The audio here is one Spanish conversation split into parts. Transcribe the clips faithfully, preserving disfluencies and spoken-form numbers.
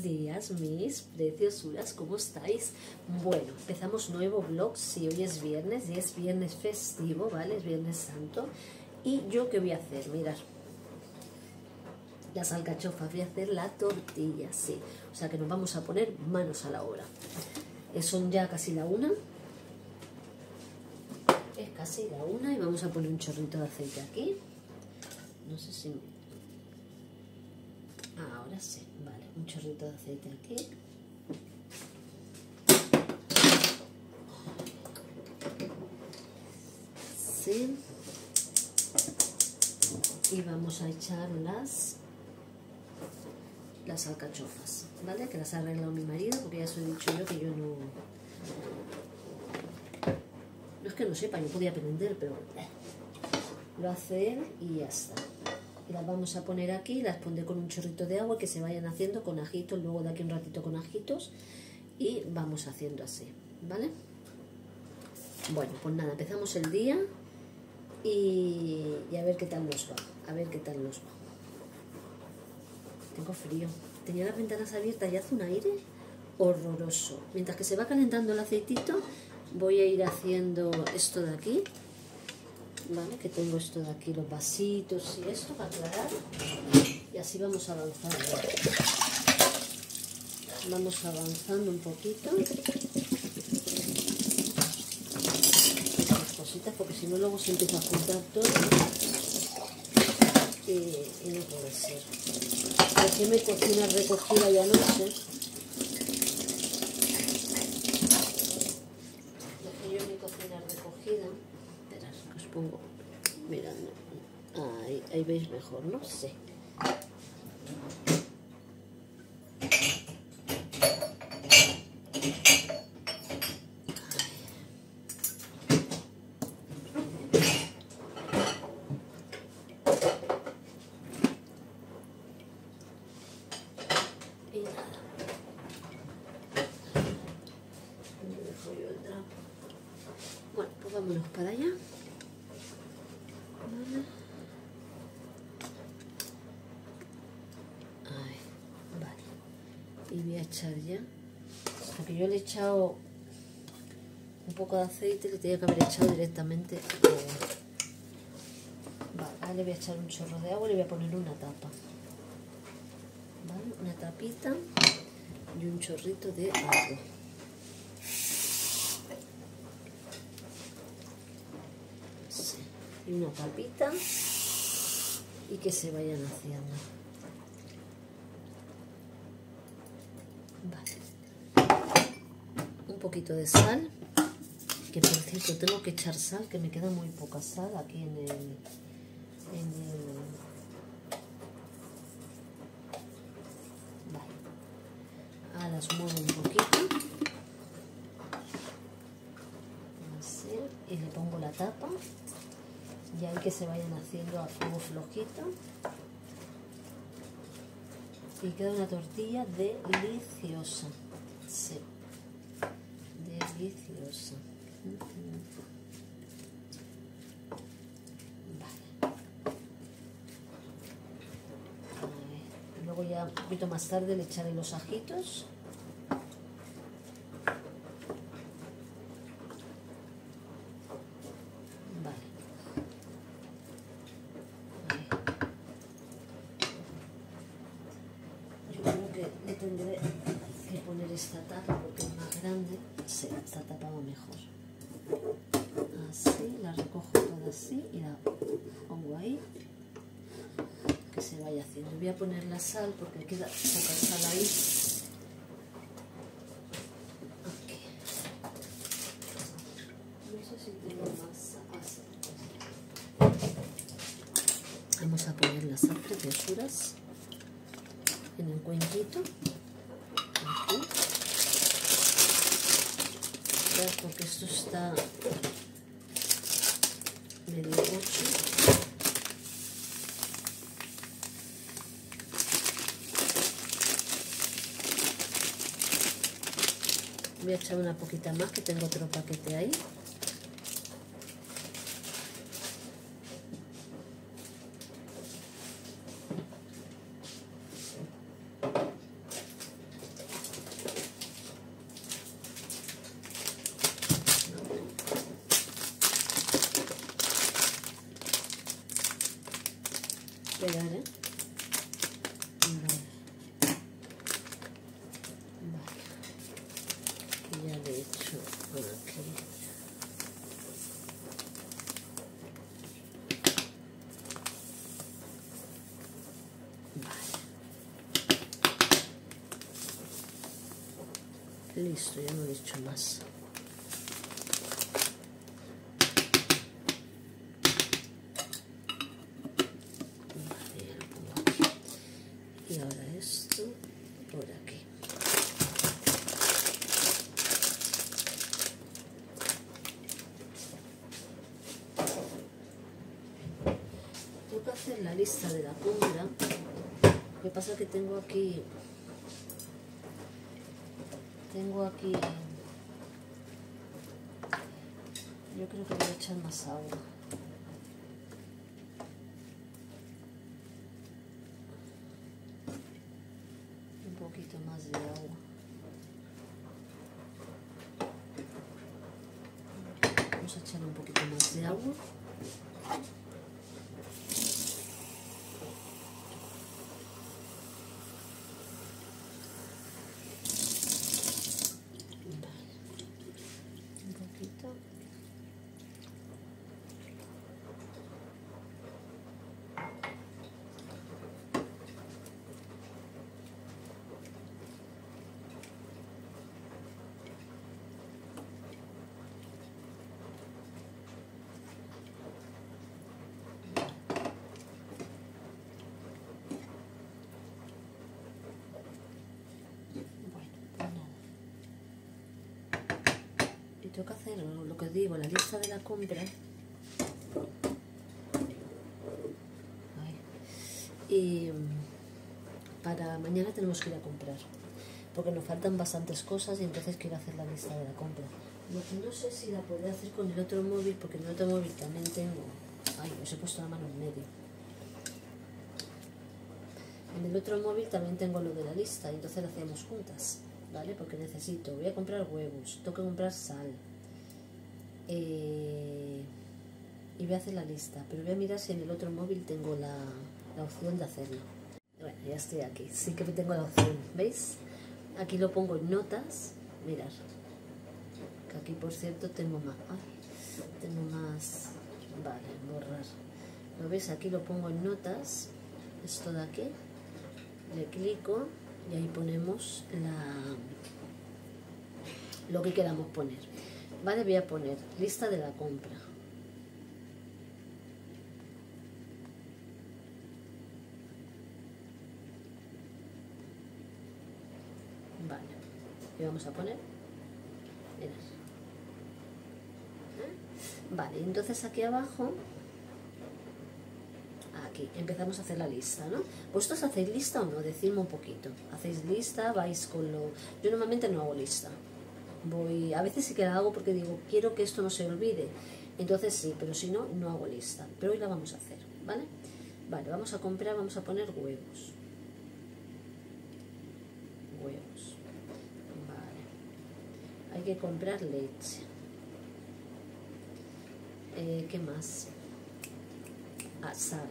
días, mis preciosuras, ¿cómo estáis? Bueno, empezamos nuevo vlog, si hoy es viernes, y es viernes festivo, ¿vale? Es viernes santo. ¿Y yo qué voy a hacer? Mirad, las alcachofas, voy a hacer la tortilla, sí. O sea que nos vamos a poner manos a la obra. Eh, son ya casi la una. Es casi la una y vamos a poner un chorrito de aceite aquí. No sé si... Ah, ahora sí, vale, un chorrito de aceite aquí. Sí. Y vamos a echar las, las alcachofas, ¿vale? Que las ha arreglado mi marido, porque ya os he dicho yo que yo no... No es que no sepa, yo podía aprender, pero eh, lo hace él y ya está. Y las vamos a poner aquí, las pondré con un chorrito de agua que se vayan haciendo con ajitos, luego de aquí un ratito con ajitos y vamos haciendo así, ¿vale? Bueno, pues nada, empezamos el día y, y a ver qué tal nos va, a ver qué tal nos va. Tengo frío, tenía las ventanas abiertas y hace un aire horroroso. Mientras que se va calentando el aceitito, voy a ir haciendo esto de aquí. Vale, que tengo esto de aquí, los vasitos y esto para aclarar, y así vamos avanzando. Vamos avanzando un poquito las cositas, porque si no luego se empieza a juntar todo y, y no puede ser. Aquí me cocina recogida ya anoche. Dejé yo mi cocina recogida. Os pongo mirando, ahí, ahí veis mejor, ¿no? Sí. Y nada. ¿Dónde dejo yo el trapo? Bueno, pues vámonos para allá. Ahí, vale. Y voy a echar ya, porque yo le he echado un poco de aceite, le tenía que haber echado directamente agua. Vale, ahora le voy a echar un chorro de agua y le voy a poner una tapa. Vale, una tapita y un chorrito de agua. Sí. Y una tapita y que se vayan haciendo. Vale. Un poquito de sal, que por cierto tengo que echar sal, que me queda muy poca sal aquí en el... En el vale. Ahora las muevo un poquito. Así. Y le pongo la tapa. Y ahí que se vayan haciendo a fuego flojito. Y queda una tortilla deliciosa. Sí. Deliciosa. Vale. Luego ya un poquito más tarde le echaré los ajitos. Le tendré que poner esta tapa porque es más grande. Sí, esta tapa va mejor. Así, la recojo toda así y la pongo ahí. Que se vaya haciendo. Voy a poner la sal porque queda poca sal ahí. Aquí. No sé si tengo más sal. Vamos a poner las sal, preciosuras, en el cuenquito. Aquí. Ya, porque esto está medio ocho. Voy a echar una poquita más, que tengo otro paquete ahí. Listo, ya no le he hecho más. Vale, ya lo pongo aquí. Y ahora esto por aquí. Tengo que hacer la lista de la compra. Lo que pasa es que tengo aquí tengo aquí yo creo que voy a echar más agua. Un poquito más de agua. Vamos a echar un poquito más de agua. Tengo que hacer lo que os digo, la lista de la compra. Ay. Y para mañana tenemos que ir a comprar, porque nos faltan bastantes cosas y entonces quiero hacer la lista de la compra. Lo que no sé si la podré hacer con el otro móvil, porque en el otro móvil también tengo... Ay, os he puesto la mano en medio. En el otro móvil también tengo lo de la lista y entonces la hacemos juntas, ¿vale? Porque necesito, voy a comprar huevos, tengo que comprar sal eh, y voy a hacer la lista, pero voy a mirar si en el otro móvil tengo la, la opción de hacerlo. Bueno, ya estoy aquí, sí que tengo la opción, ¿veis? Aquí lo pongo en notas, mirad, que aquí por cierto tengo más, ay, tengo más, vale, borrar, ¿lo veis? Aquí lo pongo en notas, esto de aquí, le clico y ahí ponemos la, lo que queramos poner. Vale, voy a poner lista de la compra. Vale, y vamos a poner, mirad. ¿Eh? Vale, entonces aquí abajo, aquí empezamos a hacer la lista, ¿no? ¿Vosotros hacéis lista o no? Decidme un poquito. ¿Hacéis lista? ¿Vais con lo...? Yo normalmente no hago lista. Voy, a veces sí que la hago porque digo, quiero que esto no se olvide. Entonces sí, pero si no, no hago lista. Pero hoy la vamos a hacer, ¿vale? Vale, vamos a comprar, vamos a poner huevos. Huevos. Vale. Hay que comprar leche. Eh, ¿Qué más? Ah, sal.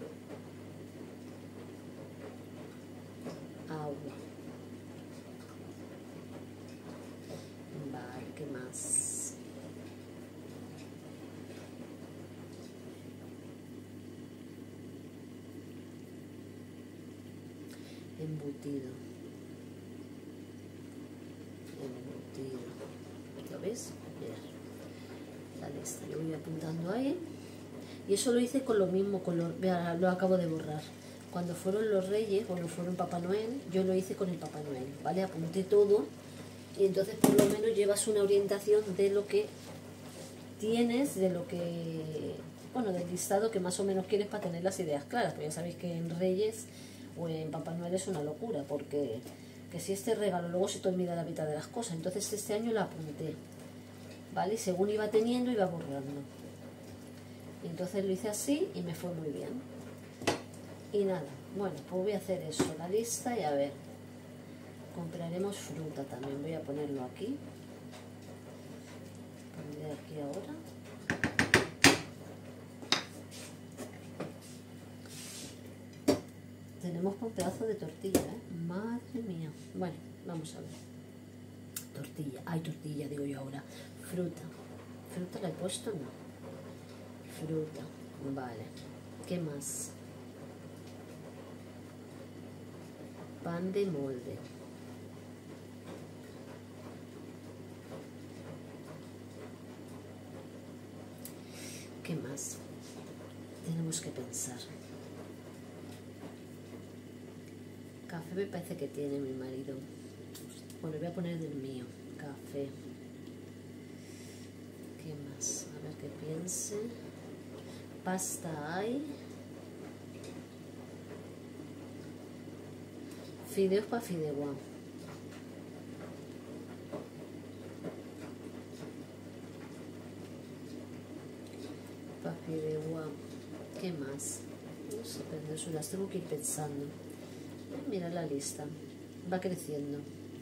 Agua. Vale, ¿qué más? Embutido. Embutido. ¿Lo ves? Mirad. La lista. Yo voy apuntando ahí. Y eso lo hice con lo mismo, con lo, lo acabo de borrar. Cuando fueron los Reyes, cuando fueron Papá Noel, yo lo hice con el Papá Noel, ¿vale? Apunté todo y entonces por lo menos llevas una orientación de lo que tienes, de lo que, bueno, del listado que más o menos quieres para tener las ideas claras. Pues ya sabéis que en Reyes o en Papá Noel es una locura, porque que si este regalo luego se te olvida la mitad de las cosas. Entonces este año lo apunté, ¿vale? Y según iba teniendo, iba borrando. Entonces lo hice así y me fue muy bien. Y nada, bueno, pues voy a hacer eso, la lista, y a ver, compraremos fruta también. Voy a ponerlo aquí. Pondré aquí ahora. Tenemos un pedazo de tortilla, ¿eh? Madre mía. Bueno, vamos a ver. Tortilla, ay, tortilla, digo yo ahora. Fruta. ¿Fruta la he puesto? No. Fruta, vale. ¿Qué más? Pan de molde. más tenemos que pensar. Café me parece que tiene mi marido. Bueno, voy a poner del mío. Café. ¿Qué más? A ver qué piense. Pasta hay. Fideos para fideuá. Para fideuá. ¿Qué más? No sé, pero eso las tengo que ir pensando. Mira la lista. Va creciendo.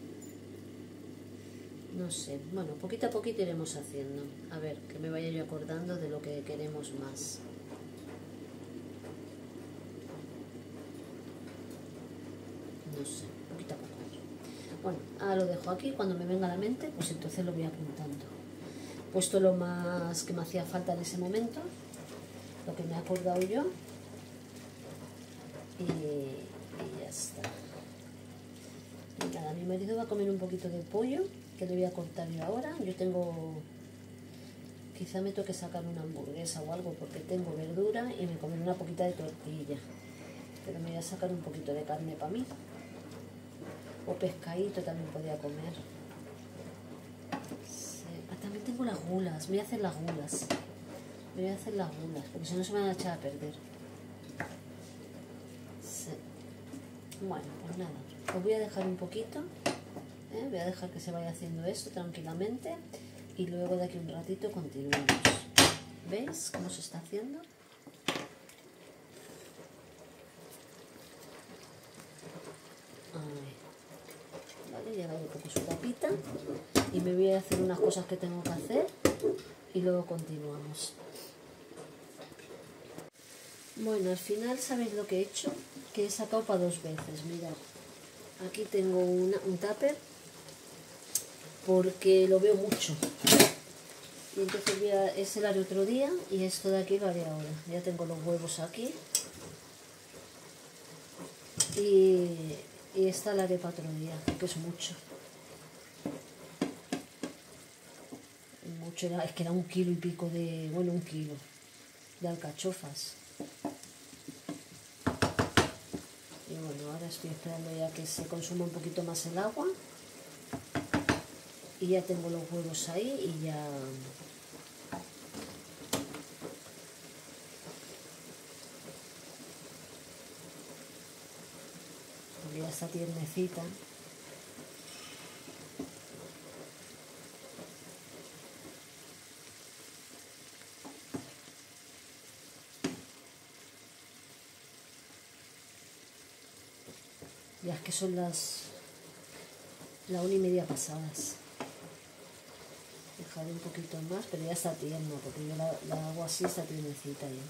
No sé. Bueno, poquito a poquito iremos haciendo. A ver, que me vaya yo acordando de lo que queremos más. No sé, poquito a poco. Bueno, ahora lo dejo aquí. Cuando me venga a la mente, pues entonces lo voy apuntando. He puesto lo más que me hacía falta en ese momento, lo que me he acordado yo, y, y ya está. Y nada, mi marido va a comer un poquito de pollo, que le voy a cortar yo ahora. Yo tengo, quizá me toque sacar una hamburguesa o algo, porque tengo verdura y me comeré una poquita de tortilla, pero me voy a sacar un poquito de carne para mí. O pescadito también podía comer. Sí. Ah, también tengo las gulas. Me voy a hacer las gulas. Me voy a hacer las gulas, porque si no se me van a echar a perder. Sí. Bueno, pues nada. Os voy a dejar un poquito. ¿eh? Voy a dejar que se vaya haciendo esto tranquilamente. Y luego de aquí un ratito continuamos. ¿Veis cómo se está haciendo? Ahí. Vale, ya va un poco su tapita y me voy a hacer unas cosas que tengo que hacer y luego continuamos. Bueno, al final, ¿sabéis lo que he hecho? Que he sacado para dos veces. Mirad, aquí tengo una, un tupper porque lo veo mucho y entonces voy a, ese lo haré otro día y esto de aquí lo haré ahora. Ya tengo los huevos aquí y, y esta la haré para otro día, que es mucho. Mucho era, es que era un kilo y pico de, bueno, un kilo de alcachofas. Y bueno, ahora estoy esperando ya que se consuma un poquito más el agua. Y ya tengo los huevos ahí y ya... Porque ya está tiernecita. Ya es que son las la una y media pasadas. Dejaré un poquito más, pero ya está tierno, porque yo la, la hago así, está tiernecita ya.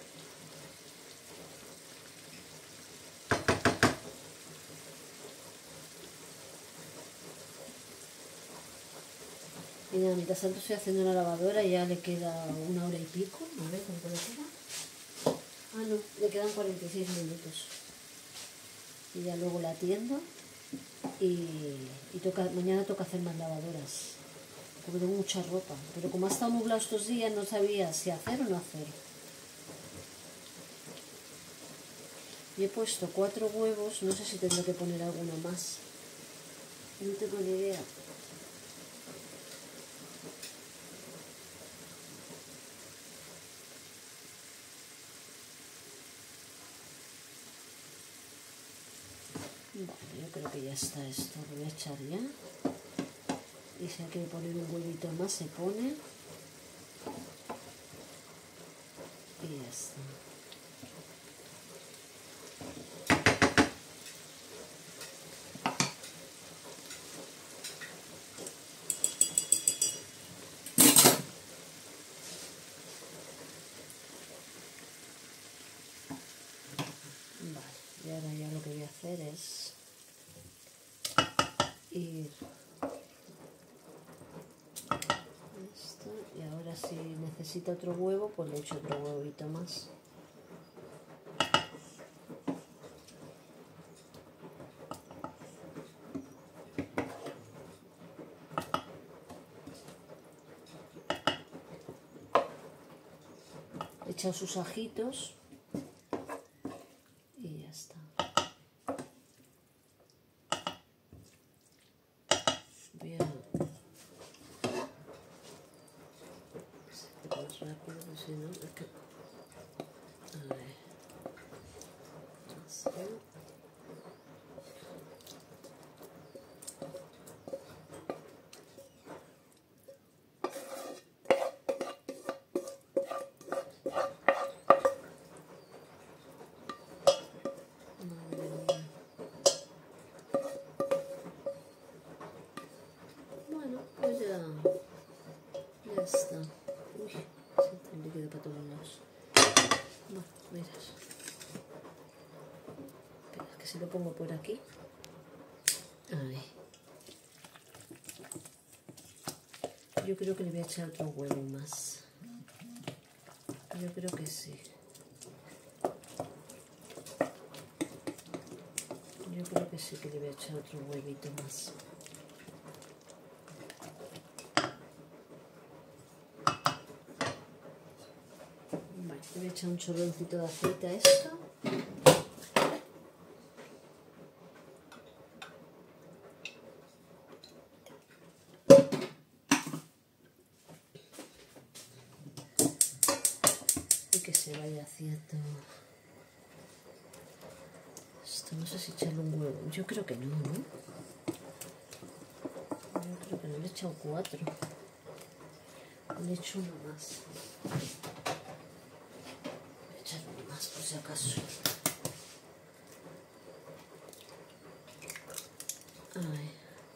Y nada, mientras tanto estoy haciendo una lavadora y ya le queda una hora y pico. A ver, ¿cuánto le queda? Ah, no, le quedan cuarenta y seis minutos. Y ya luego la atiendo y, y toca, mañana toca hacer más lavadoras, porque tengo mucha ropa. Pero como ha estado nublado estos días, no sabía si hacer o no hacer. Y he puesto cuatro huevos, no sé si tendré que poner alguno más. No tengo ni idea. Vale, yo creo que ya está esto, lo voy a echar ya. Y si hay que poner un huevito más, se pone. Y ya está. Vale, y ahora ya lo que voy a hacer es ir esto, y ahora si necesita otro huevo, pues le echo otro huevito más. echado sus ajitos y ya está. Voy a más rápido, pues si no, es que... A ver. Así. Ya está. Uy, salta el líquido para todos lados. Bueno, miras. Espera, que si lo pongo por aquí. Ahí. Yo creo que le voy a echar otro huevo más. Yo creo que sí. Yo creo que sí que le voy a echar otro huevito más. Le voy a echar un chorroncito de aceite a esto. Y que se vaya haciendo esto. No sé si echarle un huevo. Yo creo que no, ¿no? Yo creo que no, le he echado cuatro. Le he hecho uno más. Más por si acaso. Ay.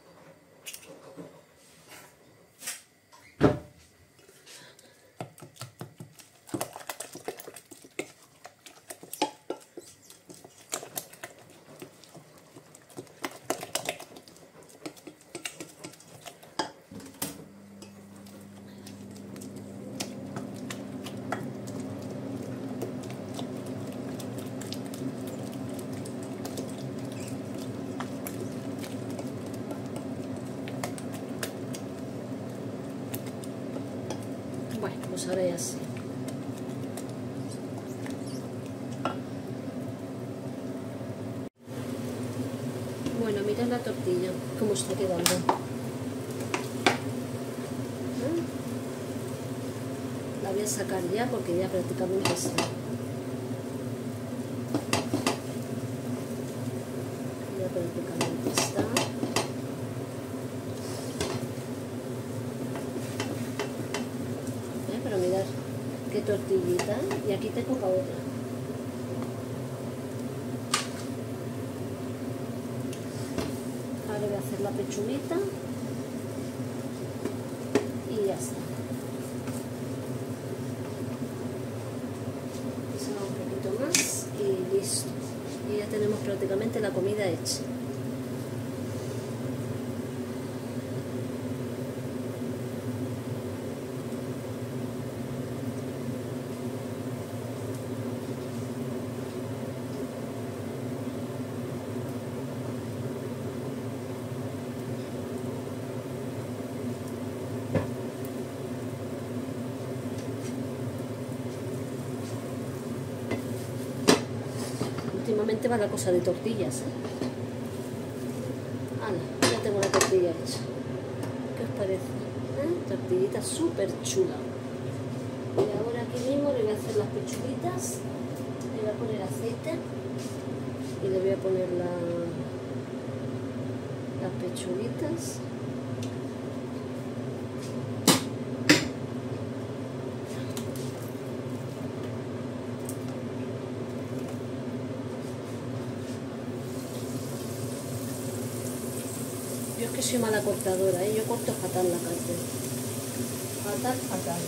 Bueno, pues ahora ya sí. Bueno, mirad la tortilla, cómo está quedando. ¿Eh? La voy a sacar ya porque ya prácticamente está. Ya prácticamente está. Pero mirad qué tortillita, y aquí tengo para otra. Ahora voy a hacer la pechuguita y ya está. Se va un poquito más y listo. Y ya tenemos prácticamente la comida hecha. Últimamente va la cosa de tortillas, ¿eh? Ala, ya tengo la tortilla hecha. ¿Qué os parece? ¿Eh? Tortillita súper chula. Y ahora aquí mismo le voy a hacer las pechuguitas. Le voy a poner aceite y le voy a poner la, las pechuguitas. Yo es que soy mala cortadora, ¿eh? Yo corto fatal la carne. Fatal, fatal.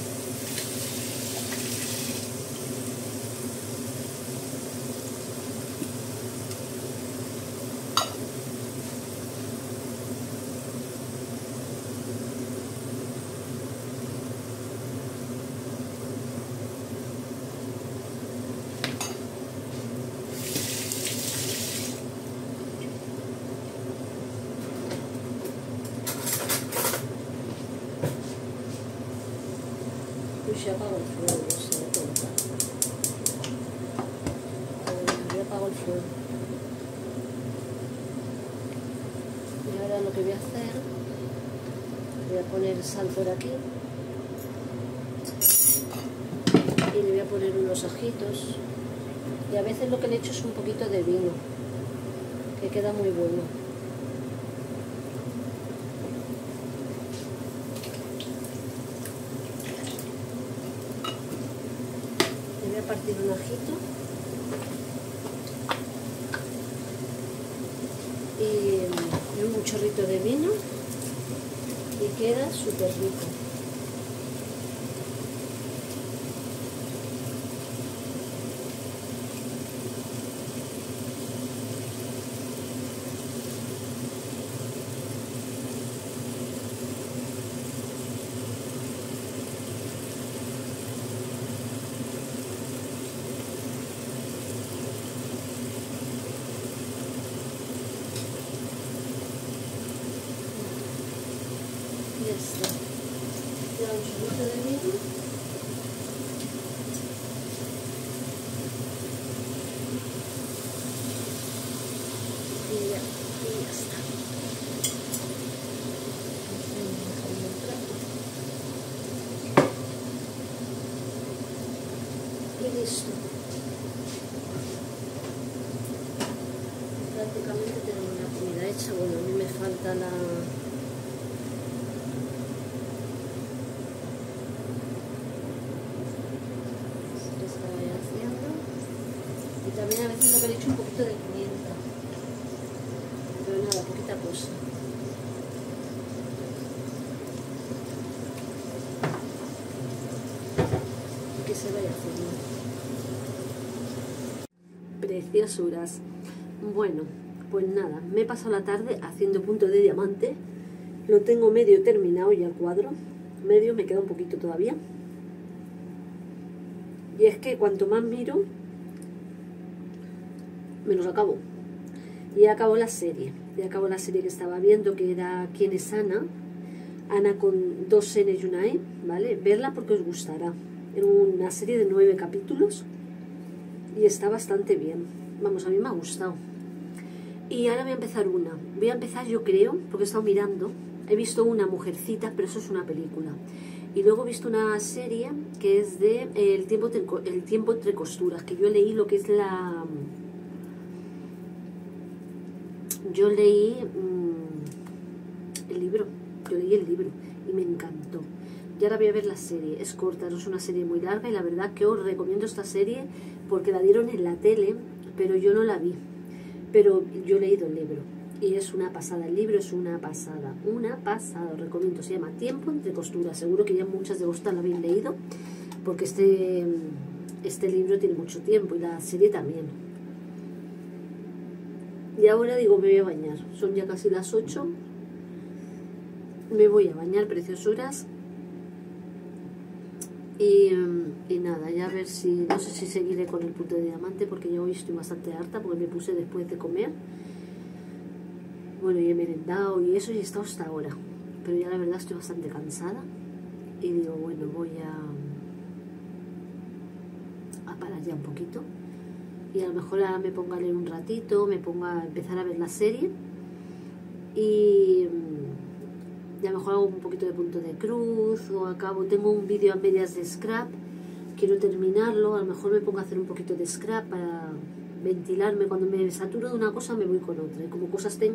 Se apaga el fuego, no se da cuenta. ahora lo que voy a hacer, voy a poner sal por aquí y le voy a poner unos ajitos, y a veces lo que le echo es un poquito de vino, que queda muy bueno. Le voy a partir un ajito y un chorrito de vino y queda súper rico. Ya está. Ya un chorrito de vino. Y ya, y ya está. Y listo. Prácticamente tenemos la comida hecha. Bueno, a mí me falta la... Y también a veces lo que le echo un poquito de pimienta, pero nada, poquita cosa. Y que se vaya haciendo. Preciosuras. Bueno, pues nada, me he pasado la tarde haciendo punto de diamante. Lo tengo medio terminado ya el cuadro. Medio, me queda un poquito todavía. Y es que cuanto más miro, me los acabo. Y acabo la serie. Y acabo la serie que estaba viendo, que era ¿Quién es Ana? Ana con dos N y una E, ¿vale? Verla porque os gustará. Era una serie de nueve capítulos y está bastante bien. Vamos, a mí me ha gustado. Y ahora voy a empezar una. Voy a empezar, yo creo, porque he estado mirando. He visto una Mujercita, pero eso es una película. Y luego he visto una serie que es de El tiempo, el tiempo entre costuras, que yo leí lo que es la... Yo leí mmm, el libro, yo leí el libro y me encantó. Y ahora voy a ver la serie. Es corta, no es una serie muy larga y la verdad que os recomiendo esta serie porque la dieron en la tele, pero yo no la vi. Pero yo he leído el libro y es una pasada. El libro es una pasada, una pasada. Os recomiendo, se llama Tiempo entre costuras. Seguro que ya muchas de vosotras la habéis leído porque este, este libro tiene mucho tiempo y la serie también. Y ahora digo, me voy a bañar. Son ya casi las ocho. Me voy a bañar, preciosuras. Y, y nada, ya a ver si... No sé si seguiré con el punto de diamante porque yo hoy estoy bastante harta porque me puse después de comer. Bueno, y he merendado y eso y he estado hasta ahora. Pero ya la verdad estoy bastante cansada. Y digo, bueno, voy a... a parar ya un poquito. Y a lo mejor ahora me pongo a leer un ratito, me pongo a empezar a ver la serie y, y a lo mejor hago un poquito de punto de cruz o acabo, tengo un vídeo a medias de scrap, quiero terminarlo, a lo mejor me pongo a hacer un poquito de scrap para ventilarme, cuando me saturo de una cosa me voy con otra, y como cosas tengo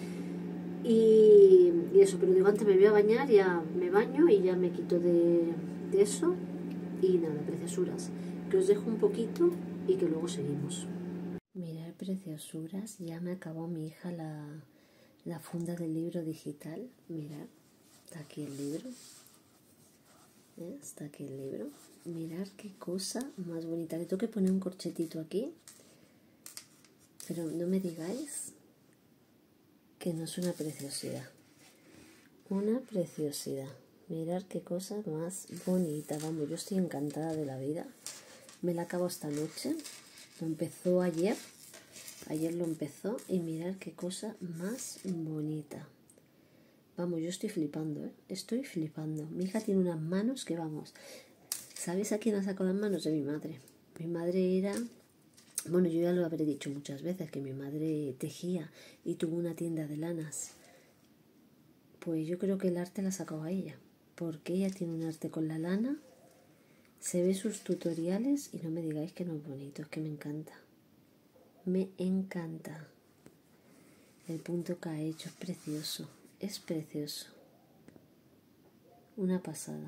y, y eso, pero digo antes me voy a bañar, ya me baño y ya me quito de, de eso y nada, preciosuras, que os dejo un poquito y que luego seguimos. Mirad, preciosuras, ya me acabó mi hija la, la funda del libro digital. Mirad, está aquí el libro. ¿Eh? Está aquí el libro. Mirad qué cosa más bonita. Le tengo que poner un corchetito aquí. Pero no me digáis que no es una preciosidad. Una preciosidad. Mirad qué cosa más bonita. Vamos, yo estoy encantada de la vida. Me la acabo esta noche. Lo empezó ayer. Ayer lo empezó. Y mirad qué cosa más bonita. Vamos, yo estoy flipando, ¿eh? Estoy flipando. Mi hija tiene unas manos que vamos. ¿Sabéis a quién ha sacado las manos? De mi madre. Mi madre era... Bueno, yo ya lo habré dicho muchas veces, que mi madre tejía y tuvo una tienda de lanas. Pues yo creo que el arte la ha sacado a ella, porque ella tiene un arte con la lana, se ve sus tutoriales y no me digáis que no es bonito, es que me encanta. Me encanta. El punto que ha hecho es precioso, es precioso. Una pasada.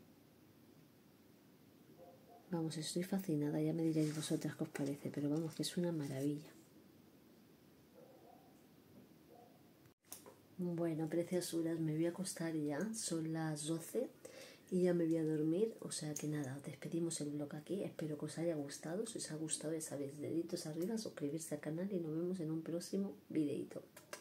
Vamos, estoy fascinada, ya me diréis vosotras qué os parece, pero vamos, que es una maravilla. Bueno, preciosuras, me voy a acostar ya, son las doce y ya me voy a dormir, o sea que nada, despedimos el vlog aquí, espero que os haya gustado, si os ha gustado ya sabéis, deditos arriba, suscribirse al canal y nos vemos en un próximo videito.